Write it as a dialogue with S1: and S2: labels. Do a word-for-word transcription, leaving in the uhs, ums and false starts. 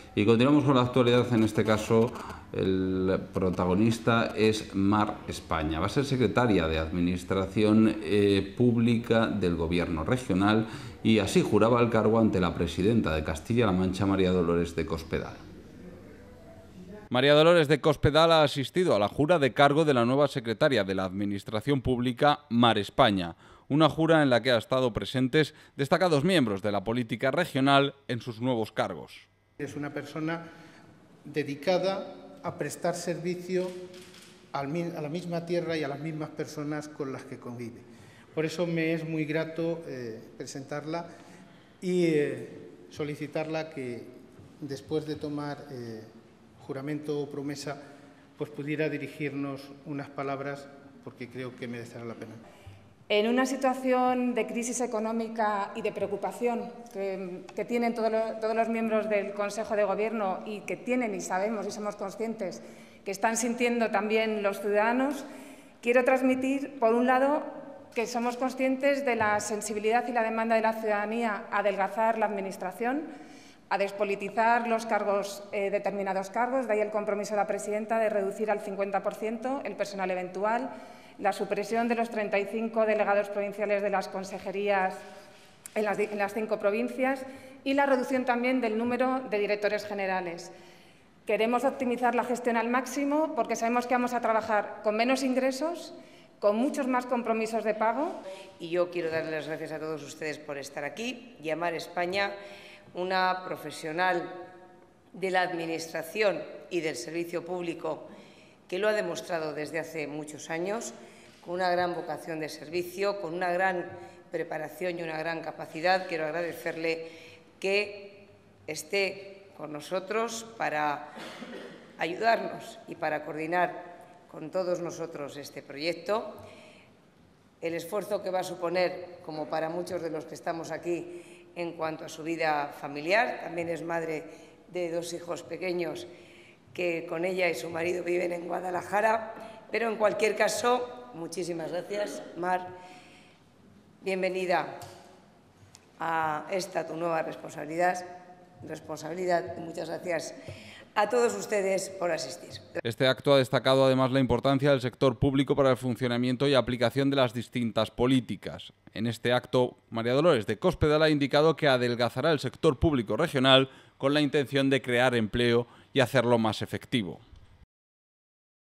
S1: Y continuamos con la actualidad. En este caso, el protagonista es Mar España. Va a ser secretaria de Administración eh, Pública del Gobierno Regional y así juraba el cargo ante la presidenta de Castilla-La Mancha, María Dolores de Cospedal. María Dolores de Cospedal ha asistido a la jura de cargo de la nueva secretaria de la Administración Pública, Mar España, una jura en la que han estado presentes destacados miembros de la política regional en sus nuevos cargos.
S2: Es una persona dedicada a prestar servicio a la misma tierra y a las mismas personas con las que convive. Por eso me es muy grato eh, presentarla y eh, solicitarla que después de tomar eh, juramento o promesa, pues pudiera dirigirnos unas palabras, porque creo que merecerá la pena.
S3: En una situación de crisis económica y de preocupación que, que tienen todos los, todos los miembros del Consejo de Gobierno y que tienen y sabemos y somos conscientes que están sintiendo también los ciudadanos, quiero transmitir, por un lado, que somos conscientes de la sensibilidad y la demanda de la ciudadanía a adelgazar la Administración, a despolitizar los cargos, eh, determinados cargos, de ahí el compromiso de la presidenta de reducir al cincuenta por ciento el personal eventual, la supresión de los treinta y cinco delegados provinciales de las consejerías en las, en las cinco provincias y la reducción también del número de directores generales. Queremos optimizar la gestión al máximo porque sabemos que vamos a trabajar con menos ingresos, con muchos más compromisos de pago.
S4: Y yo quiero darles las gracias a todos ustedes por estar aquí y a Mar España, una profesional de la Administración y del servicio público que lo ha demostrado desde hace muchos años, con una gran vocación de servicio, con una gran preparación y una gran capacidad. Quiero agradecerle que esté con nosotros para ayudarnos y para coordinar con todos nosotros este proyecto. El esfuerzo que va a suponer, como para muchos de los que estamos aquí, en cuanto a su vida familiar. También es madre de dos hijos pequeños que con ella y su marido viven en Guadalajara. Pero en cualquier caso, muchísimas gracias, Mar. Bienvenida a esta tu nueva responsabilidad. responsabilidad y muchas gracias a todos ustedes por asistir.
S1: Este acto ha destacado además la importancia del sector público para el funcionamiento y aplicación de las distintas políticas. En este acto, María Dolores de Cospedal ha indicado que adelgazará el sector público regional con la intención de crear empleo y hacerlo más efectivo.